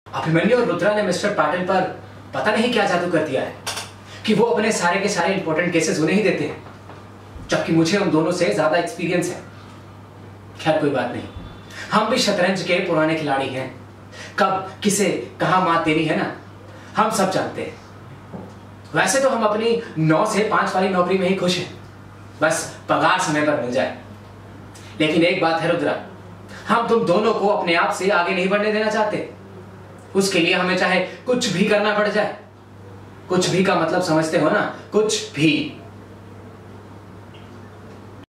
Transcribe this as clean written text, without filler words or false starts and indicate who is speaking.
Speaker 1: अभिमन्यु और रुद्रा ने मिस्टर पाटिल पर पता नहीं क्या जादू कर दिया है कि वो अपने सारे के सारे इंपॉर्टेंट केसेस उन्हें ही देते हैं, जबकि मुझे उन दोनों से ज्यादा एक्सपीरियंस है। खैर कोई बात नहीं, हम भी शतरंज के पुराने खिलाड़ी हैं। कब किसे कहां मात देनी है ना, हम सब जानते हैं। वैसे तो हम अपनी 9 से 5 वाली नौकरी में ही खुश हैं, बस पगार समय पर मिल जाए। लेकिन एक बात है रुद्रा, हम तुम दोनों को अपने आप से आगे नहीं बढ़ने देना चाहते। उसके लिए हमें चाहे कुछ भी करना पड़ जाए। कुछ भी का मतलब समझते हो ना, कुछ भी।